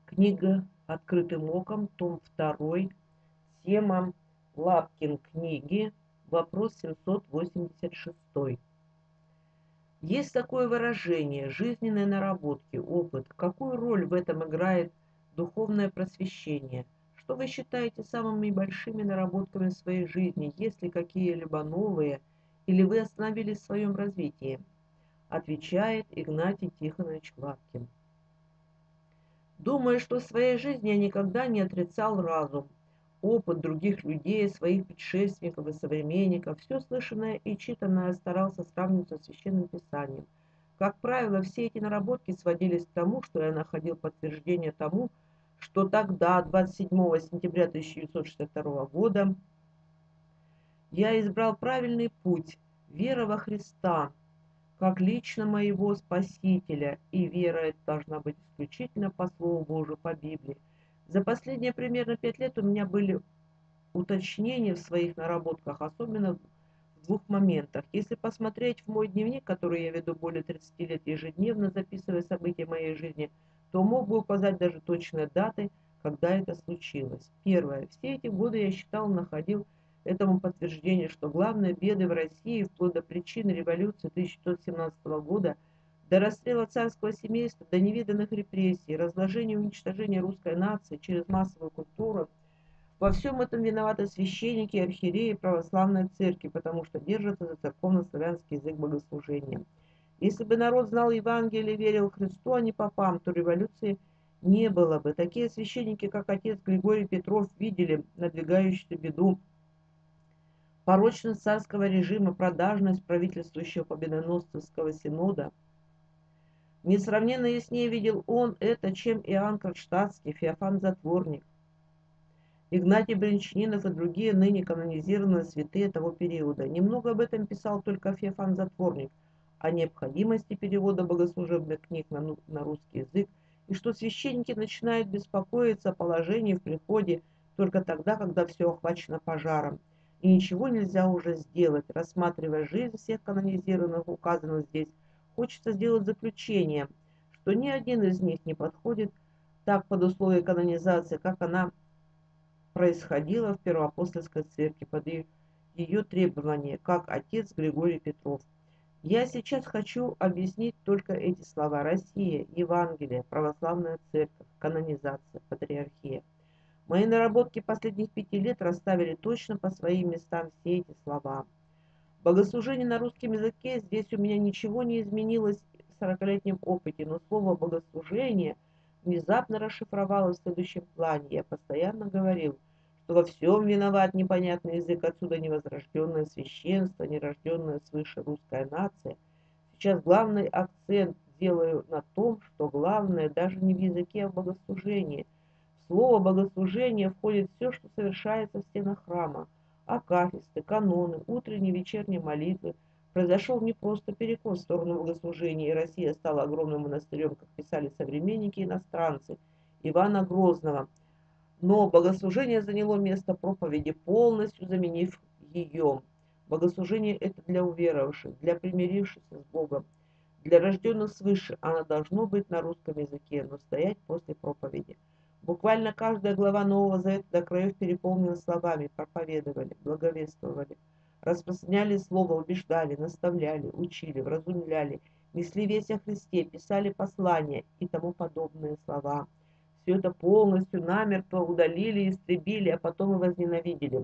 Книга «Открытым оком», том 2, тема Лапкин книги, вопрос 786. Есть такое выражение «жизненные наработки», опыт. Какую роль в этом играет духовное просвещение? Что вы считаете самыми большими наработками в своей жизни? Есть ли какие-либо новые, или вы остановились в своем развитии? Отвечает Игнатий Тихонович Лапкин. Думаю, что в своей жизни я никогда не отрицал разум, опыт других людей, своих предшественников и современников. Все слышанное и читанное старался сравнивать со Священным Писанием. Как правило, все эти наработки сводились к тому, что я находил подтверждение тому, что тогда, 27 сентября 1962 года, я избрал правильный путь, вера во Христа, как лично моего Спасителя, и вера эта должна быть исключительно по Слову Божию, по Библии. За последние примерно 5 лет у меня были уточнения в своих наработках, особенно в двух моментах. Если посмотреть в мой дневник, который я веду более 30 лет ежедневно, записывая события моей жизни, то мог бы указать даже точные даты, когда это случилось. Первое. Все эти годы я считал, находил этому подтверждение, что главные беды в России, вплоть до причины революции 1917 года, до расстрела царского семейства, до невиданных репрессий, разложения и уничтожения русской нации через массовую культуру, во всем этом виноваты священники, архиереи православной церкви, потому что держатся за церковно-славянский язык богослужения. Если бы народ знал Евангелие и верил Христу, а не попам, то революции не было бы. Такие священники, как отец Григорий Петров, видели надвигающуюся беду, порочность царского режима, продажность правительствующего победоносцевского синода. Несравненно яснее видел он это, чем Иоанн Кронштадтский, Феофан Затворник, Игнатий Бринчанинов и другие ныне канонизированные святые того периода. Немного об этом писал только Феофан Затворник, о необходимости перевода богослужебных книг на русский язык, и что священники начинают беспокоиться о положении в приходе только тогда, когда все охвачено пожаром, и ничего нельзя уже сделать. Рассматривая жизнь всех канонизированных, указанных здесь, хочется сделать заключение, что ни один из них не подходит так под условия канонизации, как она происходило в Первоапостольской церкви под ее требования, как отец Григорий Петров. Я сейчас хочу объяснить только эти слова: Россия, Евангелие, православная церковь, канонизация, патриархия. Мои наработки последних 5 лет расставили точно по своим местам все эти слова. Богослужение на русском языке, здесь у меня ничего не изменилось в 40-летнем опыте, но слово «богослужение» внезапно расшифровалось в следующем плане. Я постоянно говорил, что во всем виноват непонятный язык, отсюда невозрожденное священство, нерожденная свыше русская нация. Сейчас главный акцент делаю на том, что главное даже не в языке, а в богослужении. В слово «богослужение» входит все, что совершается в стенах храма: акафисты, каноны, утренние и вечерние молитвы. Произошел не просто перекос в сторону богослужения, и Россия стала огромным монастырем, как писали современники иностранцы Ивана Грозного. Но богослужение заняло место проповеди, полностью заменив ее. Богослужение – это для уверовавших, для примирившихся с Богом, для рожденных свыше. Оно должно быть на русском языке, но стоять после проповеди. Буквально каждая глава Нового Завета до краев переполнена словами: проповедовали, благовествовали, распространяли слово, убеждали, наставляли, учили, вразумляли, несли весть о Христе, писали послания и тому подобные слова. Все это полностью намертво удалили, истребили, а потом и возненавидели.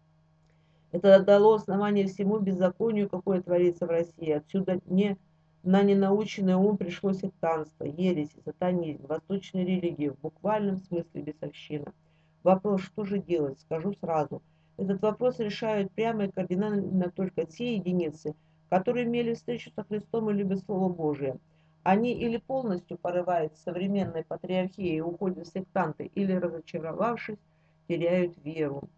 Это дало основание всему беззаконию, какое творится в России. Отсюда на ненаученный ум пришло сектантство, ереси, сатанизм, восточные религии, в буквальном смысле бесовщина. Вопрос, что же делать, скажу сразу. Этот вопрос решают прямо и кардинально только те единицы, которые имели встречу со Христом и любят Слово Божие. Они или полностью порывают современной патриархией и уходят в сектанты, или, разочаровавшись, теряют веру.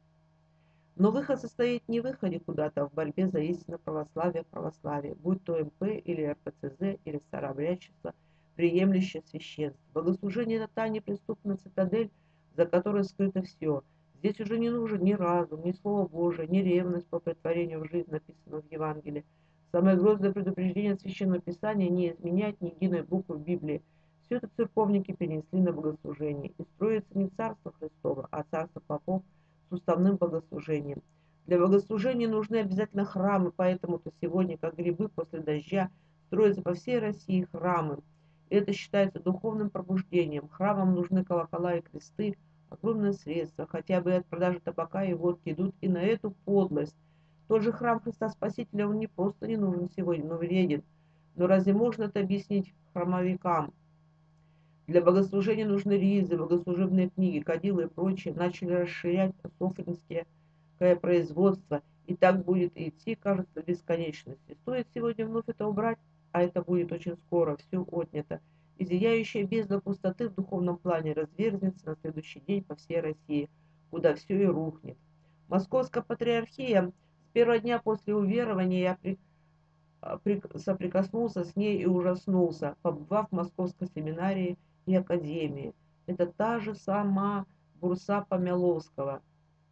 Но выход состоит не в выходе куда-то, а в борьбе за истинное православие в православии, будь то МП или РПЦЗ или старообрядчество, приемлющее священство. Богослужение – это та неприступная цитадель, за которой скрыто все. Здесь уже не нужен ни разум, ни Слово Божие, ни ревность по претворению в жизнь, написанного в Евангелии. Самое грозное предупреждение Священного Писания – не изменять ни единой буквы в Библии. Все это церковники перенесли на богослужение. И строится не царство Христово, а царство попов с уставным богослужением. Для богослужения нужны обязательно храмы, поэтому-то сегодня, как грибы после дождя, строятся по всей России храмы. И это считается духовным пробуждением. Храмам нужны колокола и кресты, огромные средства, хотя бы от продажи табака и водки идут и на эту подлость. Тот же храм Христа Спасителя, он не просто не нужен сегодня, но вреден. Но разве можно это объяснить храмовикам? Для богослужения нужны ризы, богослужебные книги, кадилы и прочее. Начали расширять софринское производство, и так будет идти, кажется, до бесконечности. Стоит сегодня вновь это убрать, а это будет очень скоро, все отнято. И зияющая бездна пустоты в духовном плане разверзнется на следующий день по всей России, куда все и рухнет. Московская патриархия с первого дня после уверования соприкоснулся с ней и ужаснулся, побывав в Московской семинарии и академии. Это та же сама Бурса Помяловского.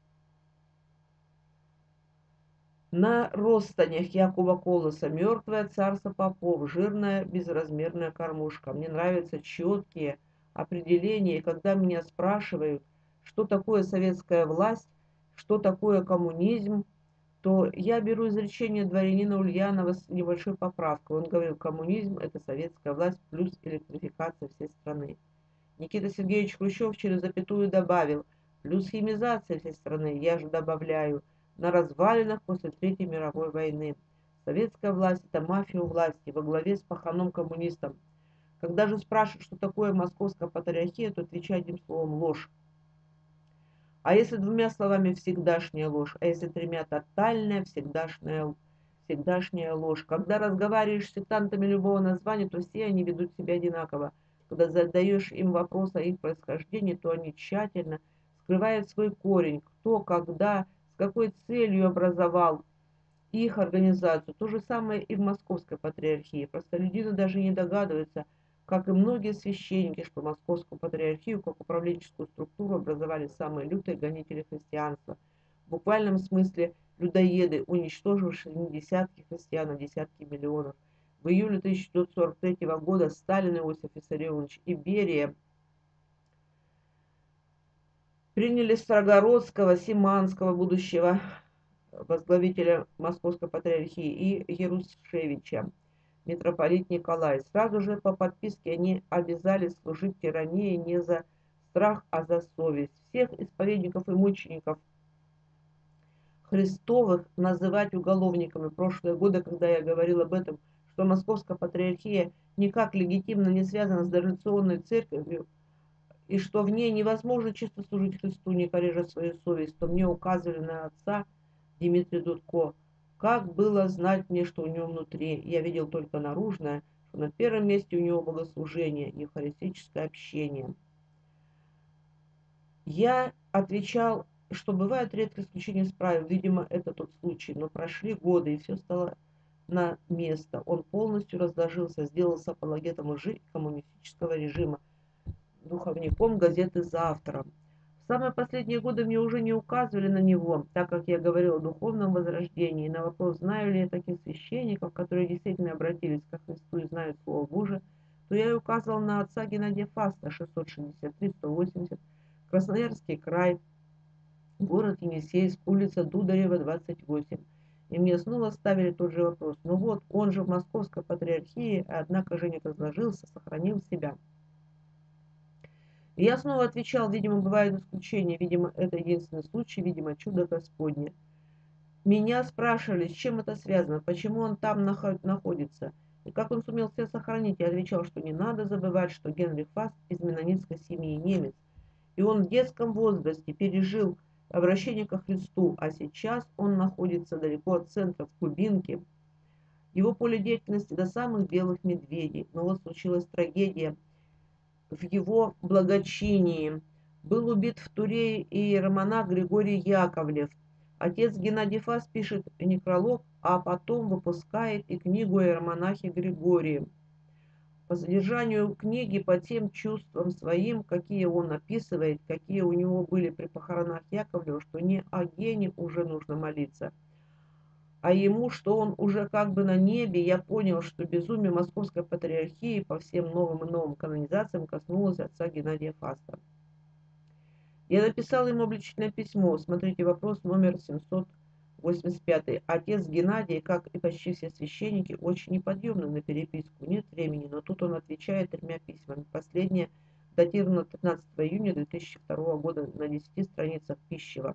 На ростанях Якова Колоса мертвое царство попов, жирная безразмерная кормушка. Мне нравятся четкие определения, и когда меня спрашивают, что такое советская власть, что такое коммунизм, то я беру изречение дворянина Ульянова с небольшой поправкой. Он говорил, коммунизм – это советская власть плюс электрификация всей страны. Никита Сергеевич Хрущев через запятую добавил, плюс химизация всей страны, я же добавляю, на развалинах после Третьей мировой войны. Советская власть – это мафия у власти, во главе с паханом-коммунистом. Когда же спрашивают, что такое московская патриархия, то отвечаю одним словом – ложь. А если двумя словами всегдашняя ложь, а если тремя тотальная всегдашняя ложь. Когда разговариваешь с сектантами любого названия, то все они ведут себя одинаково. Когда задаешь им вопрос о их происхождении, то они тщательно скрывают свой корень, кто, когда, с какой целью образовал их организацию. То же самое и в Московской патриархии. Простолюдины даже не догадываются, как и многие священники, что Московскую патриархию как управленческую структуру образовали самые лютые гонители христианства. В буквальном смысле людоеды, уничтожившие не десятки христиан, а десятки миллионов. В июле 1943 года Сталин, Иосиф Виссарионович и Берия приняли Строгородского, Симанского, будущего возглавителя Московской патриархии, и Ярушевича, митрополит Николай. Сразу же по подписке они обязались служить тирании не за страх, а за совесть. Всех исповедников и мучеников Христовых называть уголовниками. Прошлые годы, когда я говорил об этом, что Московская патриархия никак легитимно не связана с дореволюционной церковью, и что в ней невозможно чисто служить Христу, не корежа свою совесть, то мне указывали на отца Дмитрия Дудко. Как было знать мне, что у него внутри? Я видел только наружное, что на первом месте у него богослужение, евхаристическое общение. Я отвечал, что бывают редкие исключения из правил, видимо, это тот случай, но прошли годы, и все стало на место. Он полностью разложился, сделался апологетом лжи и коммунистического режима, духовником газеты «Завтра». В самые последние годы мне уже не указывали на него, так как я говорил о духовном возрождении. На вопрос, знаю ли я таких священников, которые действительно обратились ко Христу и знают Слово Божие, то я и указывал на отца Геннадия Фаста, 663-180, Красноярский край, город Енисейск, улица Дударева, 28. И мне снова ставили тот же вопрос. Ну вот, он же в Московской патриархии, однако же не разложился, сохранил себя. И я снова отвечал, видимо, бывают исключения, видимо, это единственный случай, видимо, чудо Господне. Меня спрашивали, с чем это связано, почему он там находится, и как он сумел себя сохранить. Я отвечал, что не надо забывать, что Генрих Фаст из меннонитской семьи немец, и он в детском возрасте пережил обращение ко Христу, а сейчас он находится далеко от центра, в Кубинке. Его поле деятельности до самых белых медведей, но вот случилась трагедия в его благочинии. Был убит в Туре иеромонах Григорий Яковлев. Отец Геннадий Фас пишет некролог, а потом выпускает и книгу о иеромонахе Григории. По содержанию книги, по тем чувствам своим, какие он описывает, какие у него были при похоронах Яковлева, что не о Гене уже нужно молиться, а ему, что он уже как бы на небе, я понял, что безумие Московской Патриархии по всем новым и новым канонизациям коснулось отца Геннадия Фаста. Я написал ему обличительное письмо. Смотрите вопрос номер 785. Отец Геннадий, как и почти все священники, очень неподъемный на переписку. Нет времени, но тут он отвечает 3 письмами. Последнее датировано 15 июня 2002 года на 10 страницах пищева.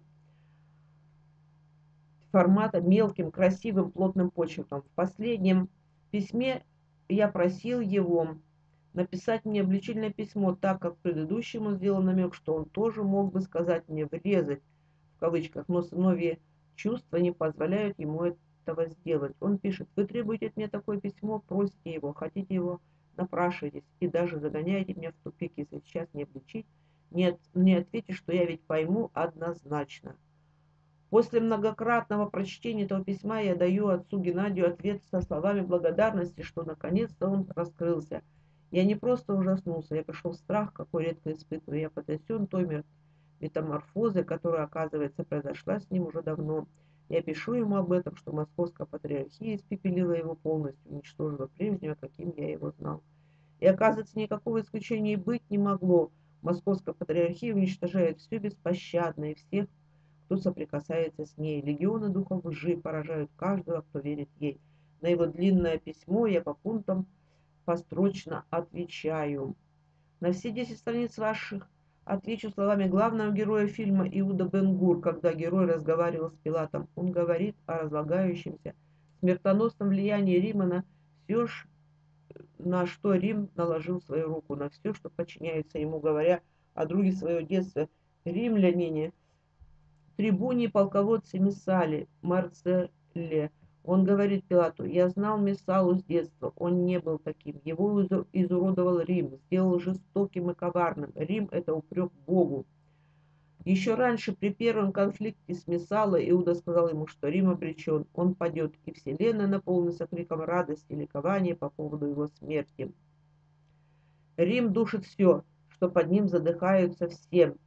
Формата мелким, красивым, плотным почерком. В последнем письме я просил его написать мне обличительное письмо, так как предыдущему сделал намек, что он тоже мог бы сказать мне «врезать», в кавычках, но сыновьи чувства не позволяют ему этого сделать. Он пишет: «Вы требуете от меня такое письмо, просите его, хотите его, напрашиваетесь и даже загоняете меня в тупик, если сейчас не обличить, не ответите, что я ведь пойму однозначно». После многократного прочтения этого письма я даю отцу Геннадию ответ со словами благодарности, что наконец-то он раскрылся. Я не просто ужаснулся, я пришел в страх, какой редко испытываю. Я потрясен той метаморфозой, которая, оказывается, произошла с ним уже давно. Я пишу ему об этом, что Московская Патриархия испепелила его полностью, уничтожила прежнего, каким я его знал. И, оказывается, никакого исключения и быть не могло. Московская Патриархия уничтожает все беспощадно и всех, кто соприкасается с ней. Легионы духов лжи поражают каждого, кто верит ей. На его длинное письмо я по пунктам построчно отвечаю. На все 10 страниц ваших отвечу словами главного героя фильма Иуда Бен-Гур, когда герой разговаривал с Пилатом. Он говорит о разлагающемся смертоносном влиянии Рима на все, на что Рим наложил свою руку, на все, что подчиняется ему, говоря о друге своего детства, римлянине, трибуне полководце Мессале, Марцелле. Он говорит Пилату: «Я знал Мессалу с детства, он не был таким. Его изуродовал Рим, сделал жестоким и коварным. Рим — это упрек Богу». Еще раньше, при первом конфликте с Мессалой, Иуда сказал ему, что Рим обречен, он падет, и вселенная наполнится криком радости и ликования по поводу его смерти. Рим душит все, что под ним задыхаются все.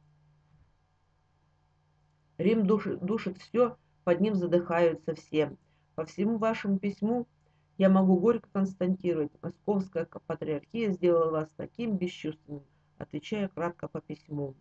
Рим душит все, под ним задыхаются все. По всему вашему письму я могу горько констатировать: Московская Патриархия сделала вас таким бесчувственным, отвечая кратко по письму.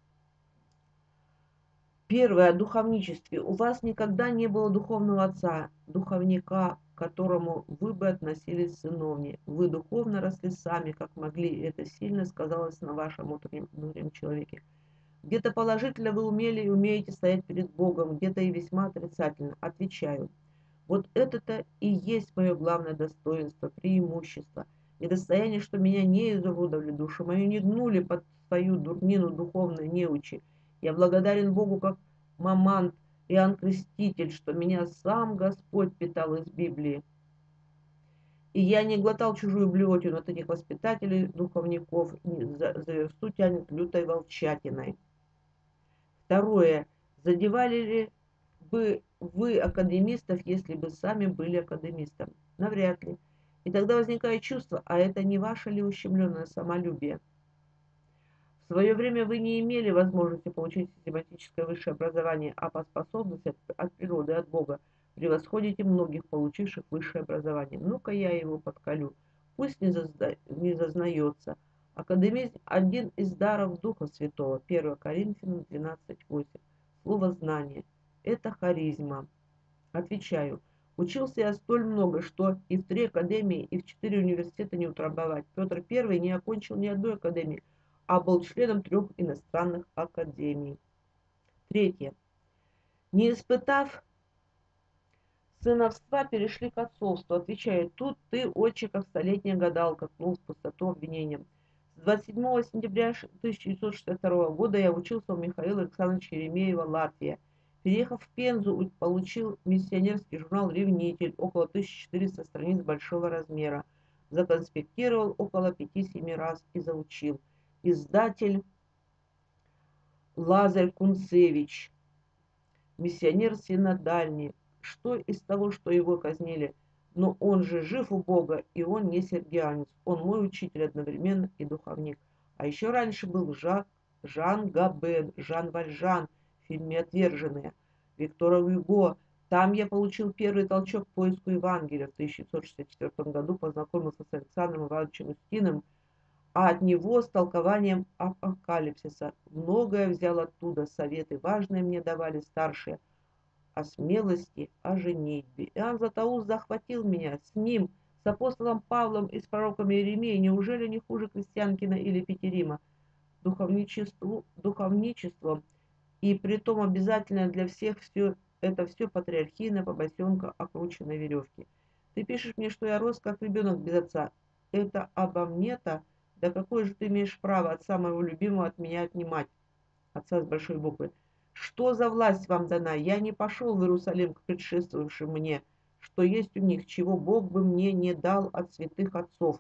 Первое, о духовничестве. У вас никогда не было духовного отца, духовника, к которому вы бы относились сыновнее. Вы духовно росли сами, как могли, и это сильно сказалось на вашем внутреннем человеке. Где-то положительно вы умели и умеете стоять перед Богом, где-то и весьма отрицательно. Отвечаю: вот это-то и есть мое главное достоинство, преимущество и достояние, что меня не изуродовали, душу мою не гнули под свою дурнину духовной неучи. Я благодарен Богу как Мамант, Иоанн Креститель, что меня сам Господь питал из Библии. И я не глотал чужую блевотину от этих воспитателей, духовников, за версту тянет лютой волчатиной. Второе. Задевали ли бы вы академистов, если бы сами были академистом? Навряд ли. И тогда возникает чувство: а это не ваше ли ущемленное самолюбие? В свое время вы не имели возможности получить систематическое высшее образование, а по способности от природы, от Бога превосходите многих, получивших высшее образование. Ну-ка я его подколю. Пусть не зазнается. Академизм – один из даров Духа Святого. 1 Коринфянам 12:8. Слово «знание» – это харизма. Отвечаю. Учился я столь много, что и в 3 академии, и в 4 университета не утрамбовать. Петр I не окончил ни одной академии, а был членом 3 иностранных академий. Третье. Не испытав сыновства, перешли к отцовству. Отвечаю. Тут ты, отче, как столетняя гадалка, ткнул в пустоту обвинением. С 27 сентября 1962 года я учился у Михаила Александровича Еремеева, Латвия. Переехав в Пензу, получил миссионерский журнал «Ревнитель», около 1400 страниц большого размера. Законспектировал около 5-7 раз и заучил. Издатель Лазарь Кунцевич, миссионер синодальный. Что из того, что его казнили? Но он же жив у Бога, и он не сергианец. Он мой учитель одновременно и духовник. А еще раньше был Жан Габен, Жан Вальжан в фильме «Отверженные», Виктора Гюго, Там я получил первый толчок к поиску Евангелия. В 1564 году познакомился с Александром Ивановичем Устиным, а от него с толкованием апокалипсиса. Многое взял оттуда, советы важные мне давали старшие о смелости, о женитьбе. Иоанн Златоуст захватил меня с ним, с апостолом Павлом и с пророком Иеремией. Неужели не хуже Крестьянкина или Петерима? Духовничеством, и притом обязательно для всех все патриархийная побосенка окрученной веревки. Ты пишешь мне, что я рос как ребенок без отца. Это обо мне-то? Да какое же ты имеешь право отца моего любимого от меня отнимать? Отца с большой буквы. Что за власть вам дана? Я не пошел в Иерусалим к предшествовавшим мне, что есть у них, чего Бог бы мне не дал от святых отцов.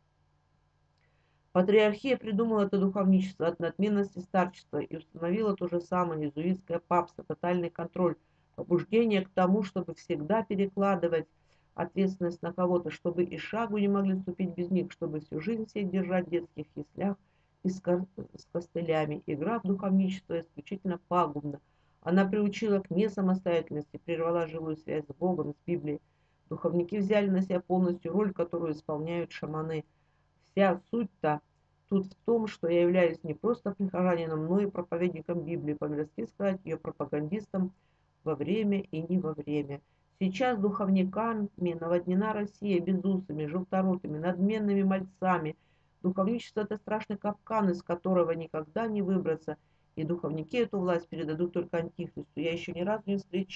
Патриархия придумала это духовничество от надменности старчества и установила то же самое иезуитское папство, тотальный контроль, побуждение к тому, чтобы всегда перекладывать ответственность на кого-то, чтобы и шагу не могли ступить без них, чтобы всю жизнь всех держать в детских яслях и с костылями. Игра в духовничество исключительно пагубна. Она приучила к несамостоятельности, прервала живую связь с Богом, с Библией. Духовники взяли на себя полностью роль, которую исполняют шаманы. Вся суть-то тут в том, что я являюсь не просто прихожанином, но и проповедником Библии, по-мирски сказать, ее пропагандистом во время и не во время. Сейчас духовниками наводнена Россия безусыми, желторотыми, надменными мальцами. Духовничество – это страшный капкан, из которого никогда не выбраться, и духовники эту власть передадут только антихристу. Я еще ни разу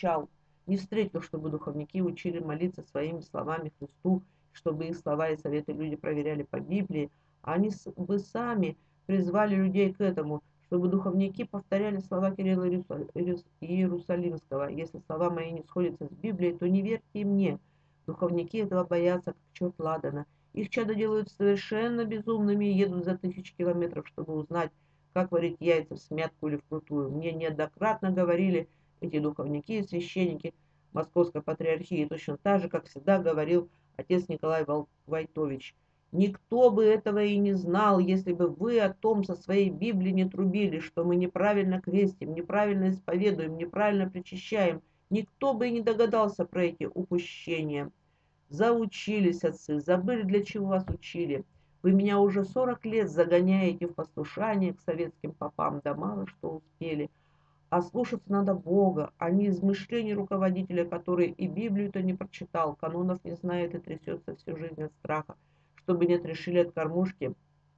не встретил, чтобы духовники учили молиться своими словами Христу, чтобы их слова и советы люди проверяли по Библии. Они бы сами призвали людей к этому, чтобы духовники повторяли слова Кирилла Иерусалимского. Если слова мои не сходятся с Библией, то не верьте мне. Духовники этого боятся, как черт ладана. Их чада делают совершенно безумными и едут за 1000 километров, чтобы узнать, как варить яйца в смятку или вкрутую. Мне неоднократно говорили эти духовники и священники Московской патриархии, точно так же, как всегда говорил отец Николай Войтович. Никто бы этого и не знал, если бы вы о том со своей Библии не трубили, что мы неправильно крестим, неправильно исповедуем, неправильно причащаем. Никто бы и не догадался про эти упущения. Заучились отцы, забыли, для чего вас учили. Вы меня уже 40 лет загоняете в послушание к советским попам, да мало что успели. А слушаться надо Бога, а не измышлений руководителя, который и Библию-то не прочитал, канонов не знает и трясется всю жизнь от страха, чтобы не отрешили от кормушки,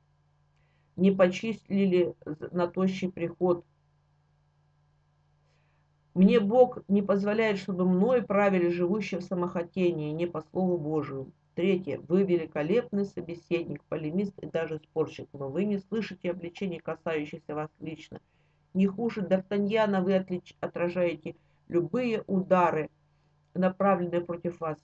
не почислили на тощий приход. Мне Бог не позволяет, чтобы мной правили живущие в самохотении, не по слову Божию. Третье. Вы великолепный собеседник, полемист и даже спорщик, но вы не слышите обличений, касающихся вас лично. Не хуже Д'Артаньяна вы отражаете любые удары, направленные против вас.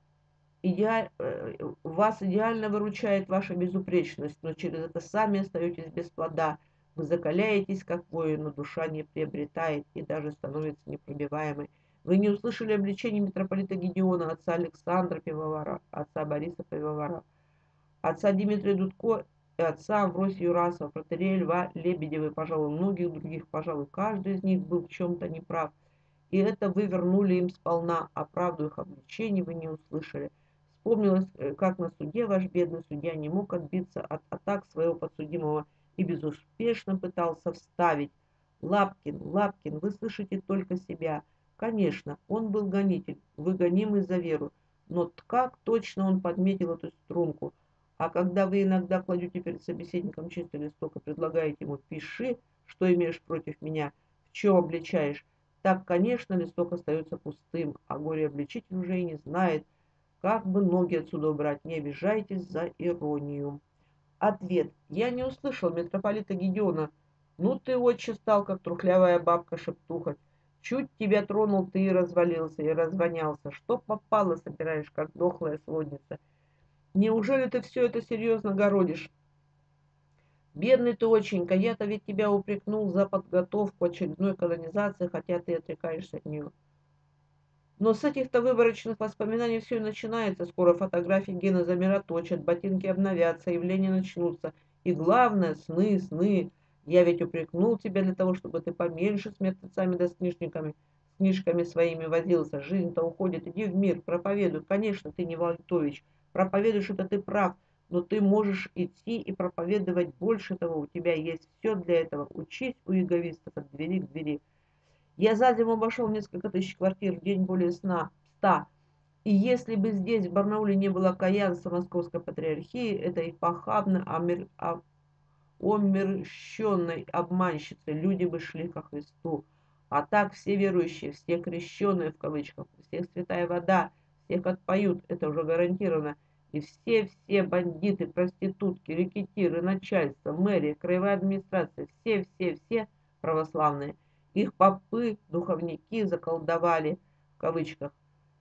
Вас идеально выручает ваша безупречность, но через это сами остаетесь без плода. Вы закаляетесь, как воин, но душа не приобретает и даже становится непробиваемой. Вы не услышали обличений митрополита Гедеона, отца Александра Пивовара, отца Бориса Пивовара, отца Дмитрия Дудко и отца Амвросия Юрасова, протерея Льва Лебедева и, пожалуй, многих других, пожалуй, каждый из них был в чем-то неправ. И это вы вернули им сполна, а правду их обличений вы не услышали. Вспомнилось, как на суде ваш бедный судья не мог отбиться от атак своего подсудимого и безуспешно пытался вставить. Лапкин, Лапкин, вы слышите только себя. Конечно, он был гонитель, вы гонимый за веру, но как точно он подметил эту струнку. А когда вы иногда кладете перед собеседником чистый листок и предлагаете ему «пиши, что имеешь против меня, в чем обличаешь», так, конечно, листок остается пустым, а горе-обличитель уже и не знает, как бы ноги отсюда убрать. Не обижайтесь за иронию. Ответ. Я не услышал митрополита Гедеона. Ну ты, отче, стал, как трухлявая бабка-шептуха. Чуть тебя тронул, ты и развалился, и развонялся. Что попало собираешь, как дохлая сводница? Неужели ты все это серьезно городишь? Бедный ты оченька, я-то ведь тебя упрекнул за подготовку очередной колонизации, хотя ты отрекаешься от нее. Но с этих-то выборочных воспоминаний все и начинается. Скоро фотографии Гена замироточат, ботинки обновятся, явления начнутся. И главное, сны, сны. Я ведь упрекнул тебя для того, чтобы ты поменьше с мертвецами да с книжниками книжками своими возился, жизнь-то уходит, иди в мир, проповедуй. Конечно, ты не Войтович, проповедуешь, это ты прав, но ты можешь идти и проповедовать больше того, у тебя есть все для этого. Учись у эговистов от двери к двери. Я за зиму обошел несколько тысяч квартир, в день более 100. И если бы здесь, в Барнауле, не было каянства Московской Патриархии, этой похабно омерщенной обманщицы, люди бы шли ко Христу. А так все верующие, все крещенные в кавычках, всех святая вода, всех отпоют, это уже гарантированно. И все бандиты, проститутки, рекетиры, начальство, мэрия, краевая администрация, все православные. Их попы, духовники заколдовали, в кавычках,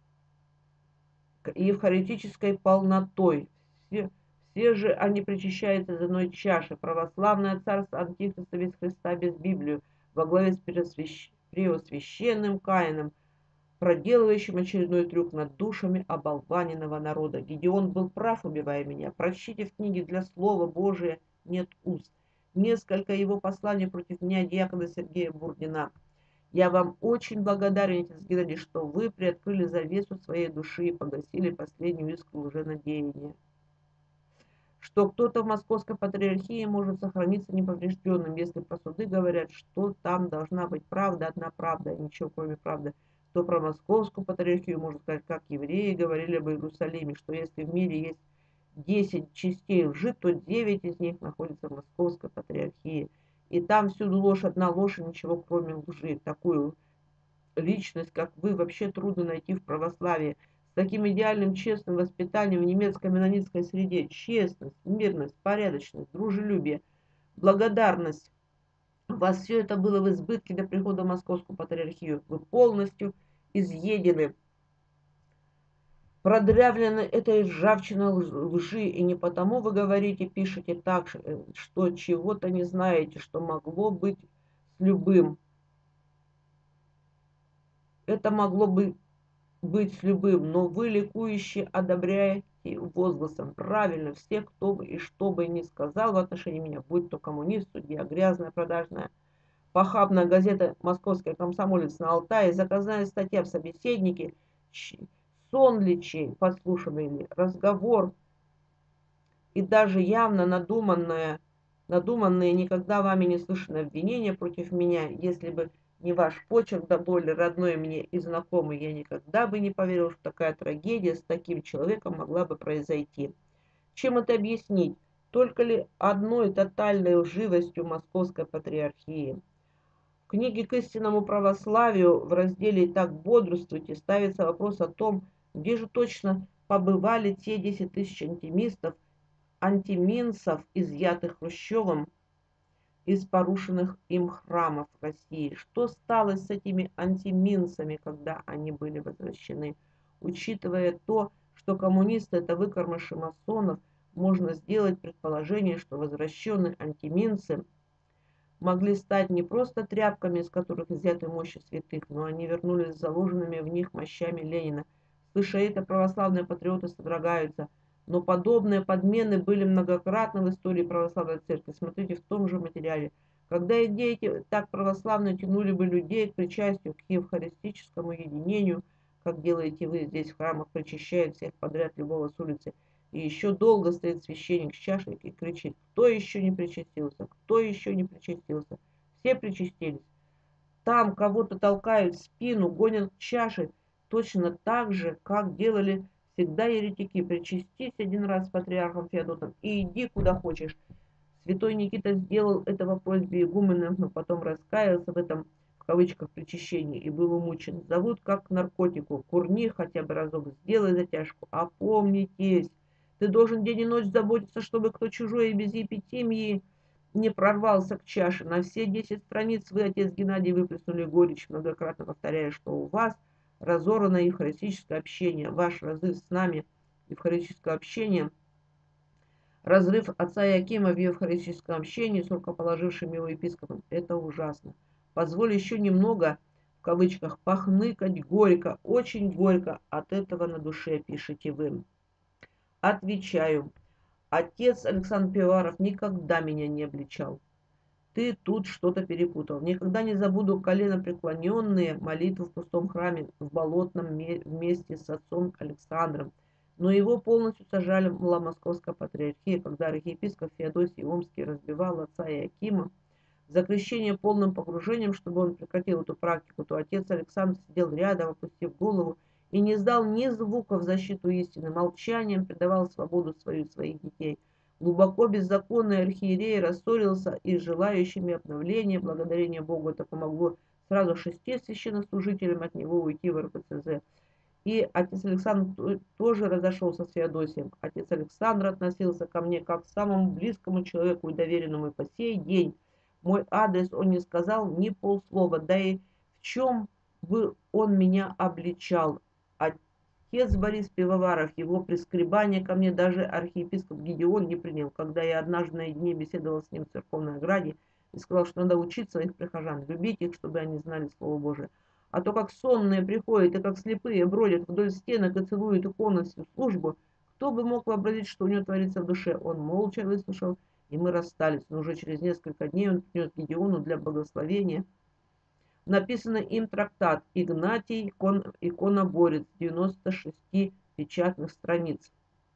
евхаристической полнотой. Все же они причащаются из одной чаши. Православное царство Антихриста без Христа, без Библию, во главе с преосвященным Каином, проделывающим очередной трюк над душами оболваненного народа. Гедеон был прав, убивая меня. Прочтите в книге «Для Слова Божия нет уст». Несколько его посланий против меня диакона Сергея Бурдина. Я вам очень благодарен, отец Геннадий, что вы приоткрыли завесу своей души и погасили последнюю искру лженадеяния. Что кто-то в Московской Патриархии может сохраниться неповрежденным, если про суды говорят, что там должна быть правда, одна правда, ничего кроме правды. То про Московскую Патриархию можно сказать, как евреи говорили об Иерусалиме, что если в мире есть 10 частей лжи, то 9 из них находятся в Московской Патриархии. И там всюду ложь, одна ложь и ничего кроме лжи. Такую личность, как вы, вообще трудно найти в православии. С таким идеальным честным воспитанием в немецкой менонитской среде. Честность, мирность, порядочность, дружелюбие, благодарность. У вас все это было в избытке до прихода в Московскую Патриархию. Вы полностью изъедены, продрявлены этой ржавчиной лжи, и не потому вы говорите, пишете так, что чего-то не знаете, что могло быть с любым. Это могло бы быть с любым, но вы ликующе одобряете возгласом. Правильно, все, кто бы и что бы ни сказал в отношении меня, будь то коммунист, судья, грязная, продажная, похабная газета «Московская комсомолец» на Алтае, заказная статья в «Собеседнике», сон ли чей, подслушанный ли, разговор и даже явно надуманные никогда вами не слышанное обвинение против меня, если бы не ваш почерк, да более родной мне и знакомый, я никогда бы не поверил, что такая трагедия с таким человеком могла бы произойти. Чем это объяснить? Только ли одной тотальной лживостью Московской Патриархии? В книге «К истинному православию» в разделе «Итак, бодрствуйте» ставится вопрос о том, где же точно побывали те 10 тысяч антиминцев, изъятых Хрущевым из порушенных им храмов России. Что стало с этими антиминцами, когда они были возвращены? Учитывая то, что коммунисты это выкормыши масонов, можно сделать предположение, что возвращенные антиминцы могли стать не просто тряпками, из которых изъяты мощи святых, но они вернулись с заложенными в них мощами Ленина. Слыша это, православные патриоты содрогаются. Но подобные подмены были многократно в истории православной церкви. Смотрите в том же материале. Когда идеи так православно тянули бы людей к причастию, к евхаристическому единению, как делаете вы здесь в храмах, причащая всех подряд любого с улицы, и еще долго стоит священник с чашей и кричит: кто еще не причастился, кто еще не причастился. Все причастились. Там кого-то толкают в спину, гонят к чаше, точно так же, как делали всегда еретики. Причастись один раз с патриархом Феодотом и иди куда хочешь. Святой Никита сделал это по просьбе игумена, но потом раскаялся в этом, в кавычках, причащении и был умучен. Зовут как к наркотику. Курни хотя бы разок, сделай затяжку. Опомнитесь. Ты должен день и ночь заботиться, чтобы кто чужой и без епитимии не прорвался к чаше. На все 10 страниц вы, отец Геннадий, выплеснули горечь, многократно повторяя, что у вас разорвано евхаристическое общение. Ваш разрыв с нами евхаристического общения, разрыв отца Иакима в евхаристическом общении с рукоположившим его епископом, это ужасно. Позволь еще немного, в кавычках, похныкать горько, очень горько, от этого на душе, пишите вы. Отвечаю. Отец Александр Пивоваров никогда меня не обличал. Ты тут что-то перепутал. Никогда не забуду коленопреклоненные молитвы в пустом храме в Болотном вместе с отцом Александром. Но его полностью сажали в Московской патриархии, когда архиепископ Феодосий Омский разбивал отца Иакима за крещение полным погружением, чтобы он прекратил эту практику, то отец Александр сидел рядом, опустив голову, и не издал ни звука в защиту истины, молчанием предавал свободу свою своих детей. Глубоко беззаконный архиерей рассорился и с желающими обновления, благодарение Богу это помогло сразу 6 священнослужителям от него уйти в РПЦЗ. И отец Александр тоже разошелся с Феодосием. Отец Александр относился ко мне как к самому близкому человеку и доверенному, и по сей день мой адрес он не сказал ни полслова, да и в чем бы он меня обличал. Отец Борис Пивоваров, его прискребание ко мне даже архиепископ Гедеон не принял, когда я однажды наедине беседовал с ним в церковной ограде и сказал, что надо учить своих прихожан, любить их, чтобы они знали Слово Божие. А то как сонные приходят и как слепые бродят вдоль стенок и целуют иконы всю службу, кто бы мог вообразить, что у него творится в душе. Он молча выслушал, и мы расстались. Но уже через несколько дней он принес Гедеону для благословения написанный им трактат «Игнатий иконоборец», 96 печатных страниц.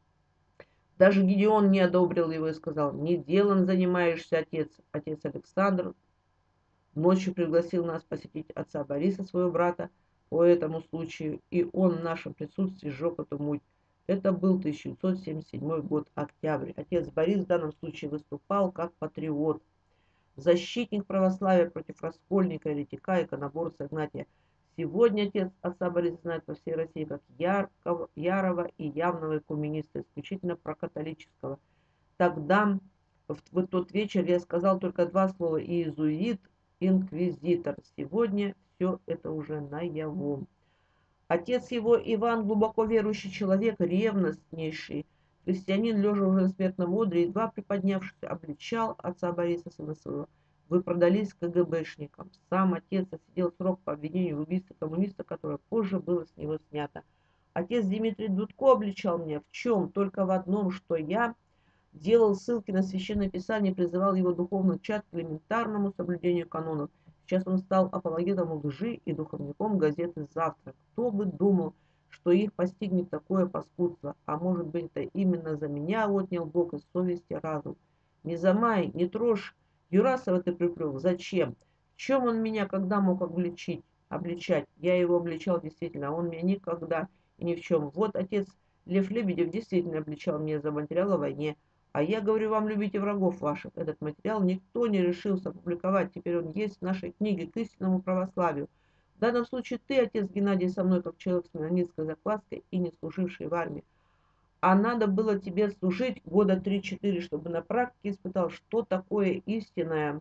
Даже Гедеон не одобрил его и сказал: «Не делом занимаешься, отец». Отец Александр ночью пригласил нас посетить отца Бориса, своего брата, по этому случаю, и он в нашем присутствии сжег эту муть. Это был 1977 год, октябрь. Отец Борис в данном случае выступал как патриот, защитник православия против раскольника, еретика, иконоборца Игнатия. Сегодня отец отца Бориса знает по всей России как ярого и явного экумениста, исключительно прокатолического. Тогда, в тот вечер, я сказал только 2 слова: иезуит, инквизитор. Сегодня все это уже наяву. Отец его, Иван, глубоко верующий человек, ревностнейший христианин, лежа уже на смертном одре, едва приподнявшись, обличал отца Бориса, сына своего: «Вы продались КГБшникам». Сам отец отсидел срок по обвинению в убийстве коммуниста, которое позже было с него снято. Отец Дмитрий Дудко обличал меня в чем? Только в одном, что я делал ссылки на Священное Писание, призывал его духовных чад к элементарному соблюдению канонов. Сейчас он стал апологетом лжи и духовником газеты «Завтра». Кто бы думал, что их постигнет такое паскудство, а может быть, это именно за меня отнял Бог из совести разум. Не замай, не трожь Юрасова ты приплел. Зачем? В чем он меня когда мог обличать? Я его обличал действительно, а он меня никогда и ни в чем. Вот отец Лев Лебедев действительно обличал меня за материал о войне. А я говорю вам: любите врагов ваших. Этот материал никто не решился опубликовать. Теперь он есть в нашей книге к истинному православию. В данном случае ты, отец Геннадий, со мной как человек с менонитской закваской и не служивший в армии. А надо было тебе служить года 3-4, чтобы на практике испытал, что такое истинное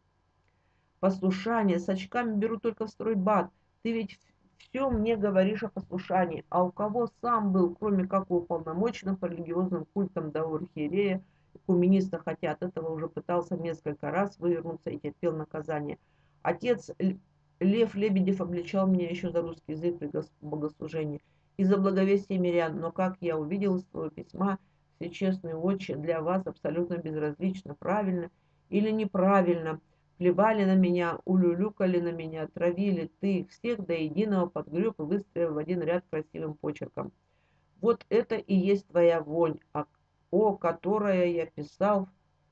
послушание. С очками беру только в стройбат. Ты ведь все мне говоришь о послушании. А у кого сам был, кроме как у уполномоченных по религиозным культам да у архиерея, экумениста, хотя от этого уже пытался несколько раз вывернуться и терпел наказание. Отец Лев Лебедев обличал меня еще за русский язык при богослужении и за благовестие мирян. Но, как я увидел из твоего письма, всечестный отче, для вас абсолютно безразлично, правильно или неправильно. Плевали на меня, улюлюкали на меня, травили, ты их всех до единого подгреб и выстроил в один ряд красивым почерком. Вот это и есть твоя вонь, о которой я писал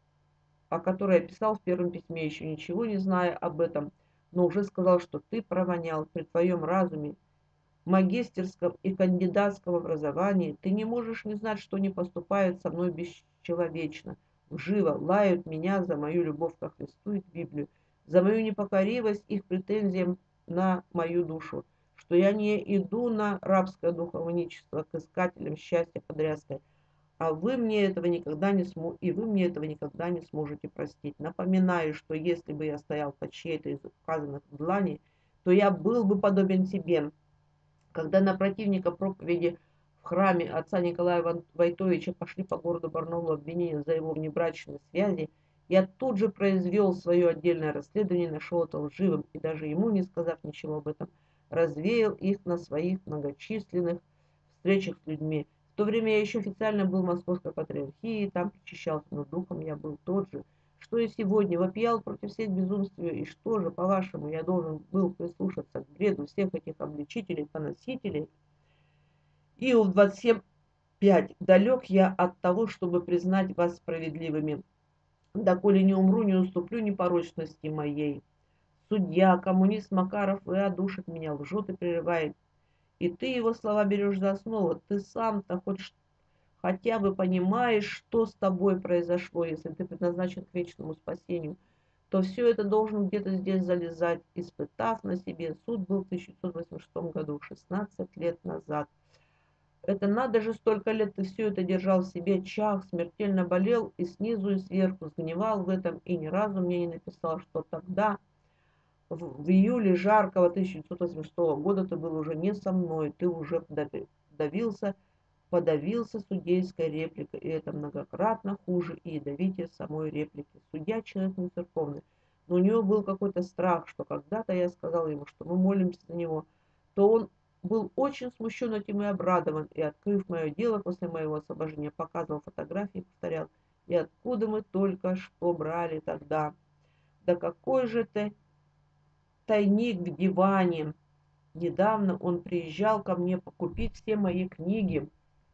в первом письме, еще ничего не зная об этом, но уже сказал, что ты провонял. При твоем разуме, магистерском и кандидатском образовании ты не можешь не знать, что не поступают со мной бесчеловечно. Живо лают меня за мою любовь ко Христу и к Библию, за мою непокоривость их претензиям на мою душу, что я не иду на рабское духовничество к искателям счастья подрядской, а вы мне этого никогда не сможете простить. Напоминаю, что если бы я стоял под чьей-то из указанных дланей, то я был бы подобен тебе. Когда на противника проповеди в храме отца Николая Войтовича пошли по городу Барнаулу обвинения за его внебрачные связи, я тут же произвел свое отдельное расследование, нашел это лживым и даже ему, не сказав ничего об этом, развеял их на своих многочисленных встречах с людьми. В то время я еще официально был в Московской патриархии, там причащался, но духом я был тот же, что и сегодня вопиял против всех безумствия, и что же, по-вашему, я должен был прислушаться к бреду всех этих обличителей, поносителей? И в 27 5 далек я от того, чтобы признать вас справедливыми. Доколе не умру, не уступлю непорочности моей. Судья, коммунист Макаров и одушит меня, лжет и прерывает. И ты его слова берешь за основу. Ты сам-то хотя бы понимаешь, что с тобой произошло, если ты предназначен к вечному спасению, то все это должен где-то здесь залезать, испытав на себе. Суд был в 1986 году, 16 лет назад. Это надо же, столько лет ты все это держал в себе, чах, смертельно болел и снизу, и сверху, сгнивал в этом, и ни разу мне не написал, что тогда, в июле жаркого 1986 года, ты был уже не со мной, ты уже давился, подавился судейской репликой, и это многократно хуже и ядовитее самой реплики. Судья человек не церковный, но у него был какой-то страх, что когда-то я сказал ему, что мы молимся за него, то он был очень смущен этим и обрадован, и, открыв мое дело после моего освобождения, показывал фотографии и повторял, и откуда мы только что брали тогда. Да какой же ты тайник в диване. Недавно он приезжал ко мне покупить все мои книги.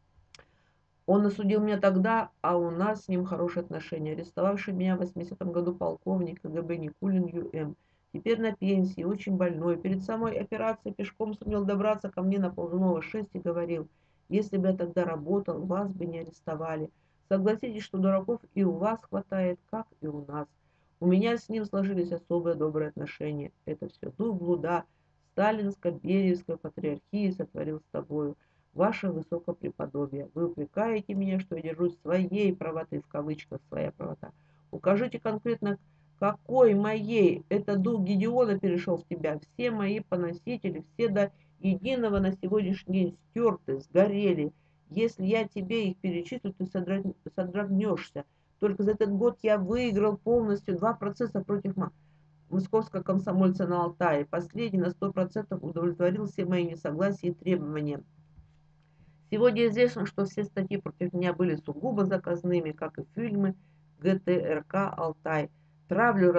Он осудил меня тогда, а у нас с ним хорошие отношения. Арестовавший меня в 80-м году полковник КГБ Никулин Ю.М. Теперь на пенсии, очень больной. Перед самой операцией пешком сумел добраться ко мне на Ползунова 6 и говорил, если бы я тогда работал, вас бы не арестовали. Согласитесь, что дураков и у вас хватает, как и у нас. У меня с ним сложились особые добрые отношения. Это все дух блуда, сталинско-бериевской патриархии сотворил с тобою. Ваше высокопреподобие, вы упрекаете меня, что я держусь своей правоты, в кавычках своя правота. Укажите конкретно, какой моей? Это дух Гедеона перешел в тебя. Все мои поносители, все до единого на сегодняшний день стерты, сгорели. Если я тебе их перечислю, ты содрогнешься. Только за этот год я выиграл полностью 2% против московского комсомольца на Алтае. Последний на 100% удовлетворил все мои несогласия и требования. Сегодня известно, что все статьи против меня были сугубо заказными, как и фильмы ГТРК «Алтай». Травлю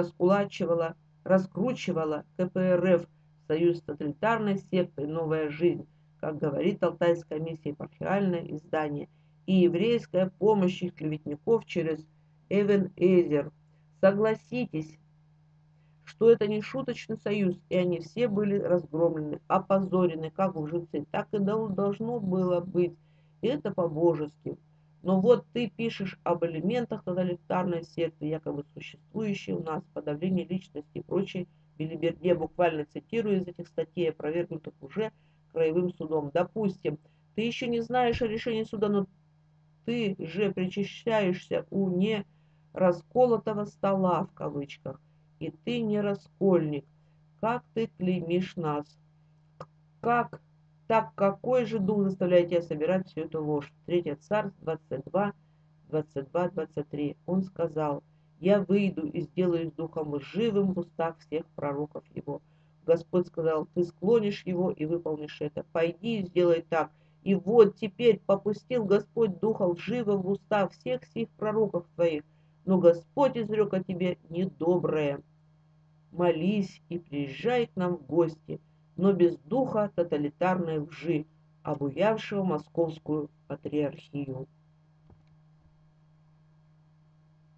раскручивала КПРФ, союз с тоталитарной сектой «Новая жизнь», как говорит Алтайская миссия епархиальное издание, и еврейская помощь их клеветников через Эвен Эзер. Согласитесь, что это не шуточный союз, и они все были разгромлены, опозорены, как лжецы. Так и должно было быть. И это по-божески. Но вот ты пишешь об элементах тоталитарной секты, якобы существующей у нас, подавление личности и прочей белиберде. Буквально цитирую из этих статей, опровергнутых уже краевым судом. Допустим, ты еще не знаешь о решении суда, но ты же причащаешься у нерасколотого стола, в кавычках, и ты не раскольник. Как ты клеймишь нас? Как? Так какой же дух заставляет тебя собирать всю эту ложь? Третье царство 22:23. Он сказал, я выйду и сделаюсь духом лживым в устах всех пророков его. Господь сказал, ты склонишь его и выполнишь это. Пойди и сделай так. И вот теперь попустил Господь духа лживого в уста всех сих пророков твоих. Но Господь изрек о тебе недоброе. Молись и приезжай к нам в гости, но без духа тоталитарной лжи, обуявшего московскую патриархию.